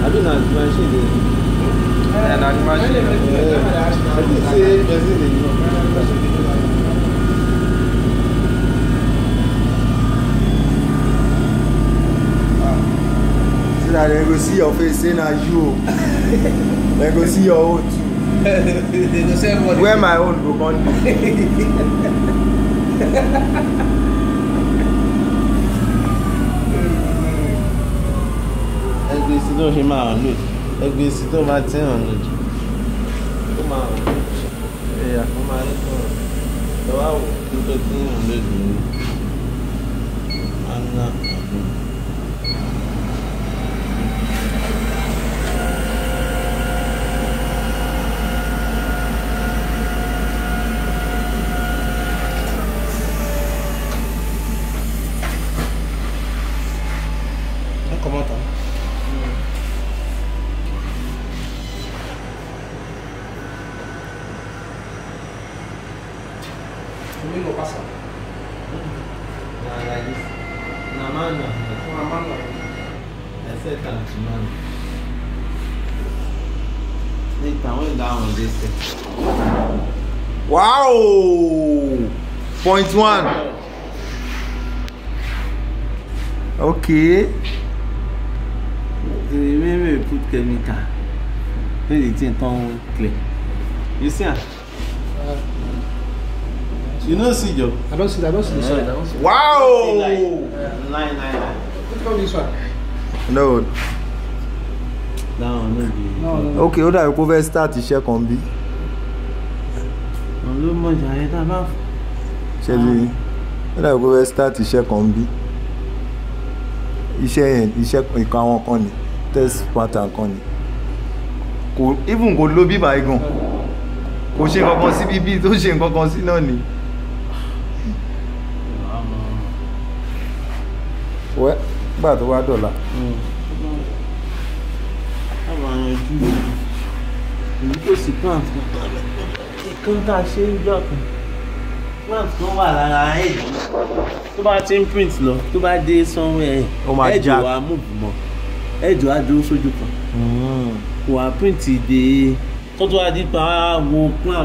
Abi na the machine dey. Na the machine. I think say person dey know. So that they go see your face, say na you. They go see your own too. They go say everybody. Where my own go come dey. Ẹgbẹ́ sí tó ṣe máa hàn lójú. Ẹgbẹ́ sí tó máa tí hàn lójú. Ó máa hàn lójú. Ẹ̀yà ó máa ń sọ̀rọ̀. Ẹ wá wò ó tó tí hàn lójú ni. Máa ń ná àbúrò. Comment ça? Combien on passe? Like this. Na man. I said time to man. Later when that one dey set. Wow! Point 1. Okay. Maybe put chemical. When the thing turn clear. You see am? You no see Joe? I don't see the soil. Wow! Line. Which one this one? No. That one no be. No. Okay, ó dàbí pé ó fẹ́ start iṣẹ́ kan bí. Òun ló mọ̀ jà yẹn tá a bá fò. Ṣé bí? Ó dàbí pé ó fẹ́ start iṣẹ́ kan bí. Iṣẹ́ yẹn, iṣẹ́ ìkan àwọn kan ni. Test pattern kan ni. Kò even kò lo bíbá igan. Kò ṣe kankan sí bíbí tó ṣe kankan sí náà ni. Wẹ́ gbà tó wá dọ̀la. Àwọn àyànjú èyí tó sì plant ìkan tá a ṣe ń jọ kan plant kan wà lára edge tó bá ti ń print lọ tó bá dé somewhere Ó máa edge jack. wa move mọ́ edge wa dúró sójú kan kò wá print dé tó tó wá di pa wo plant.